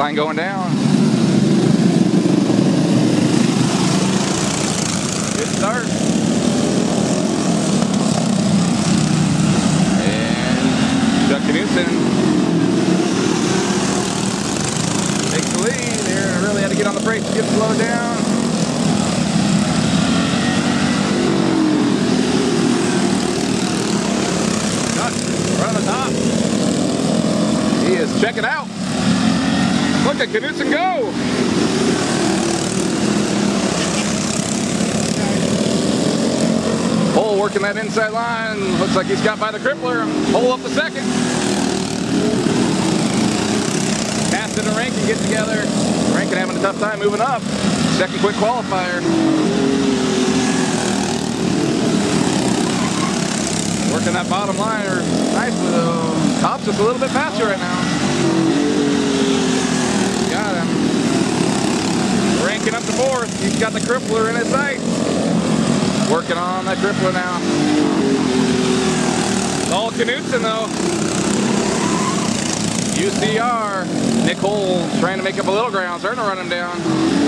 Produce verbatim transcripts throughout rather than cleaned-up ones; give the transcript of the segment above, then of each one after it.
line going down. Good start. And Chuck Knutson takes the lead there. Really had to get on the brakes to get slowed down. Right on the top. He is checking out. Look at Knutson go. Hole working that inside line. Looks like he's got by the crippler. Hole up the second. Caston and Rankin get together. Rankin having a tough time moving up. Second quick qualifier. Working that bottom liner nicely though. Top's just a little bit faster right now. Got him. Ranking up to fourth. He's got the crippler in his sight. Working on that crippler now. It's all Knutson though. U C R. Nick Hole trying to make up a little ground. Starting to run him down.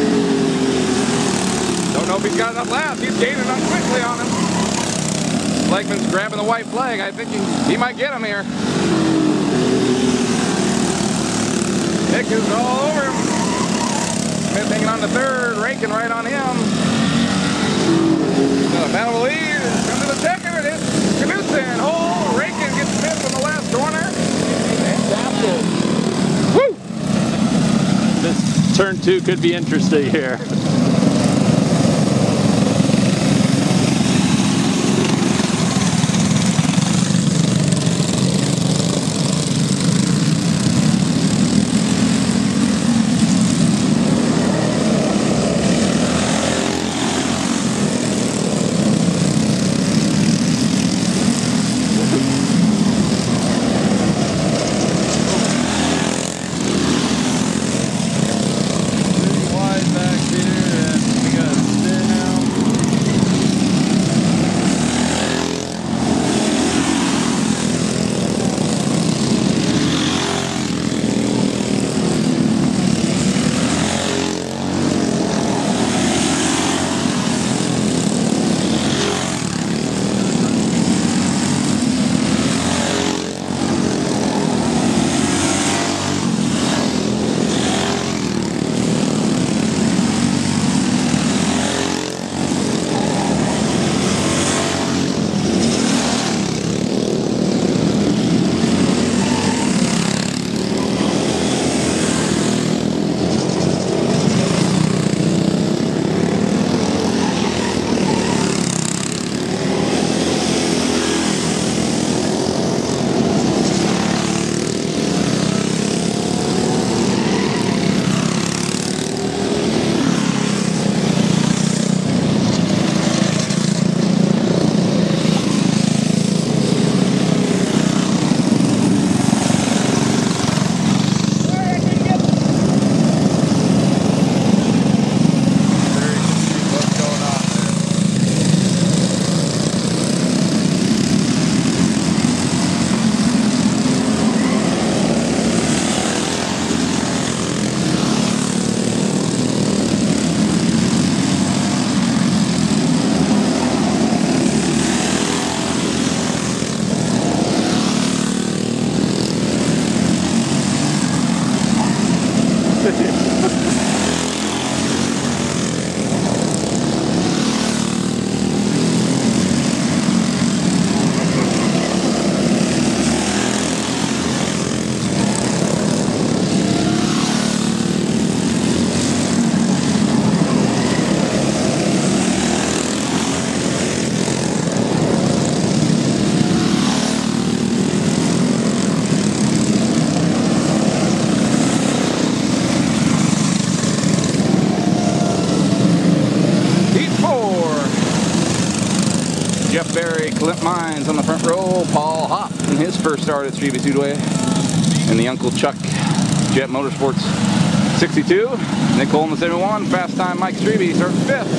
Don't know if he's got enough laps. He's gaining on quickly on him. Legman's grabbing the white flag. I think he, he might get him here. Nick is all over him. Smith hanging on the third, Rankin right on him. Got a battle lead. Come to the second. It is Knutson. Oh, Rankin gets Smith in the last corner. Fantastic. Woo! This turn two could be interesting here. Jeff Berry, Clint Mines on the front row, Paul Hopp in his first start at Streby Speedway, and the Uncle Chuck Jet Motorsports sixty-two, Nick Hole in the seventy-one, fast time Mike Streby starting fifth.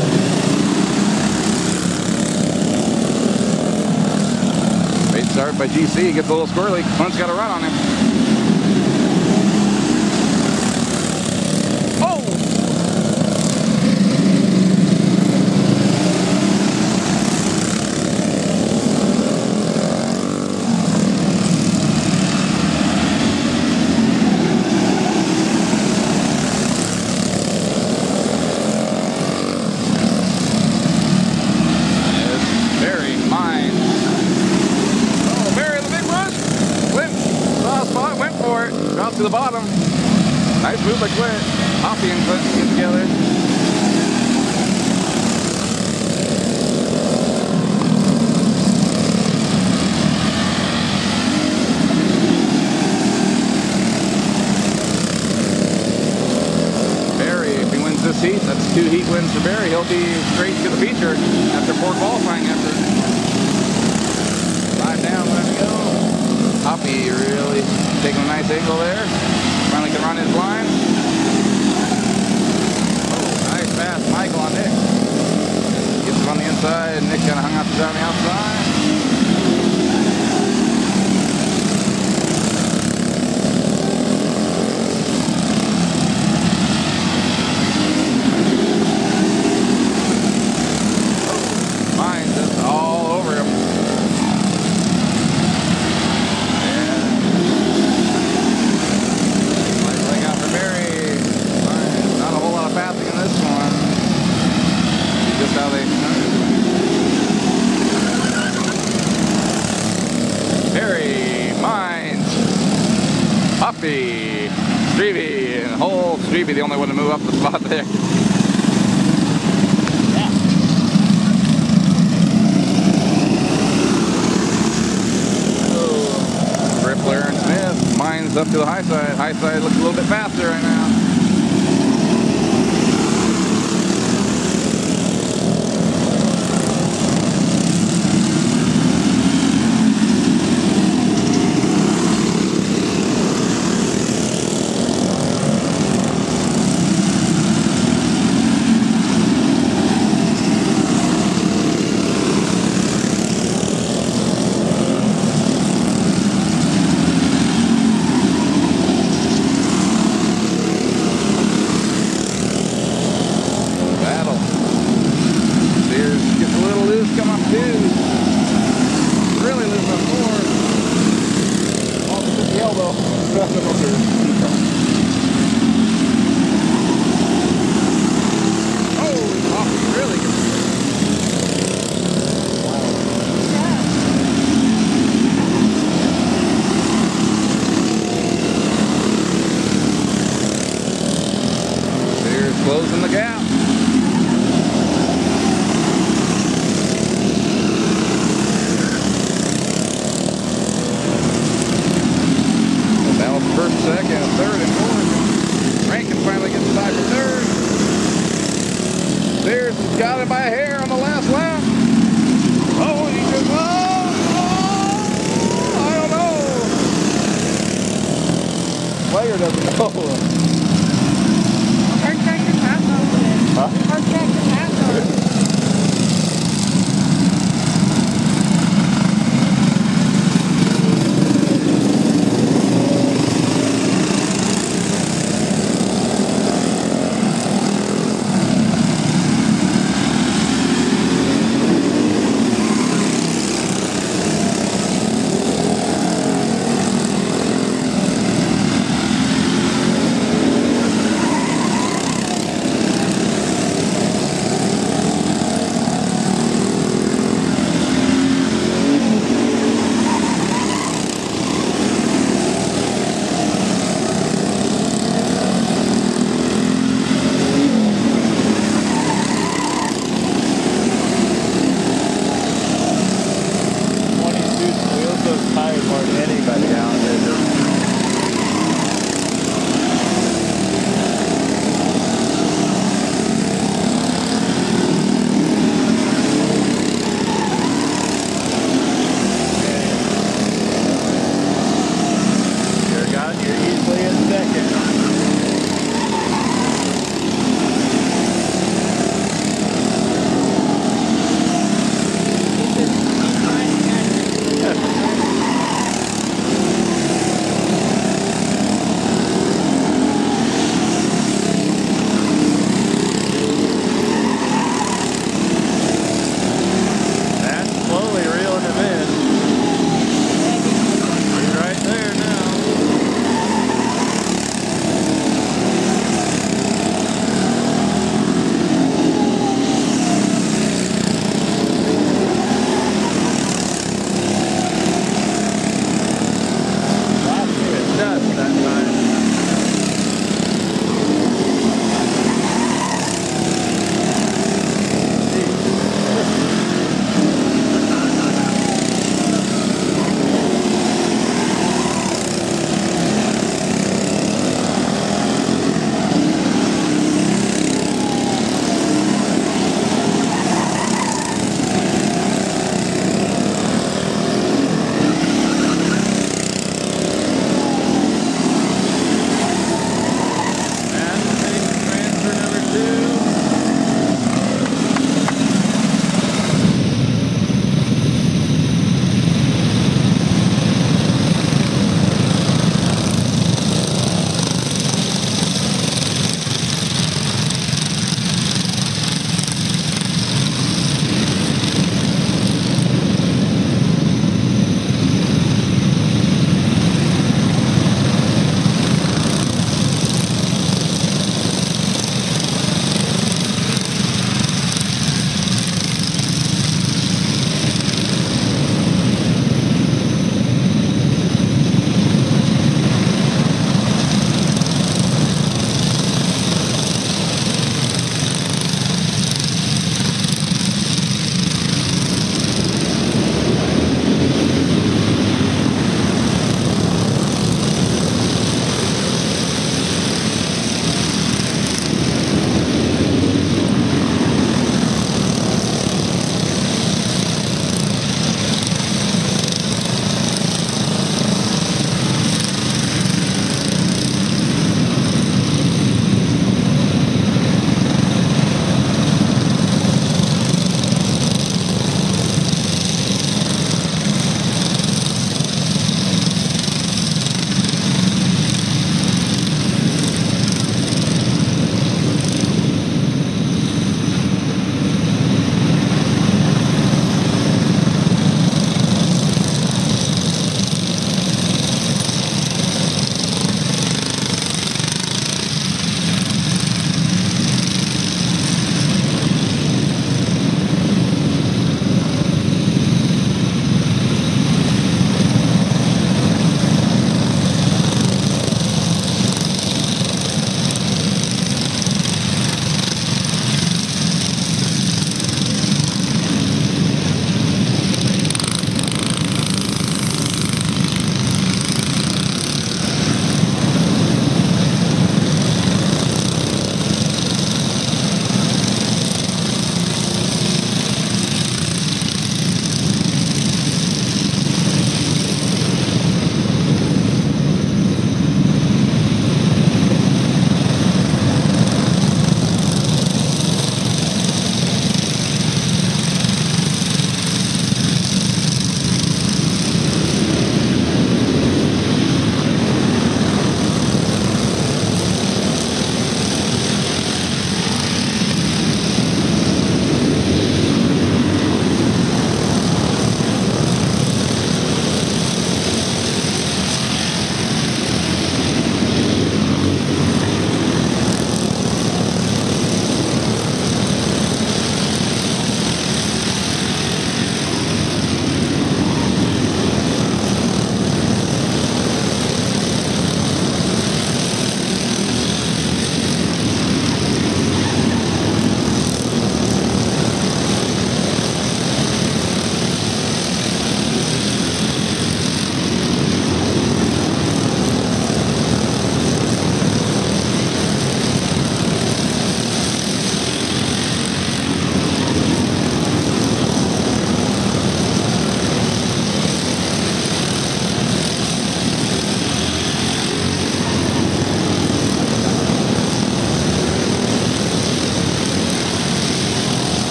Great start by G C, gets a little squirrely, Clint's got a run on him. move by Clint. Hoppy and Clint get together. Barry, if he wins this heat, that's two heat wins for Barry. He'll be straight to the feature after four qualifying effort. Five down, let it go. Hoppy really taking a nice angle there. Finally can run his line. Oh, nice pass, Michael on Nick. Gets him on the inside. Nick kind of hung out on the outside. Oh, mine just all over him. How they Harry, Mines, Hoppy, Streby, and whole Streby, the only one to move up the spot there. Yeah. Oh, Rippler and Smith, Mines up to the high side. High side looks a little bit faster right now. Closing the gap. Battle for first, second, third, and fourth. Rankin finally gets tied for third. Sears has got it by a hair on the last lap. Oh, he just, oh, oh, I don't know. Player doesn't know.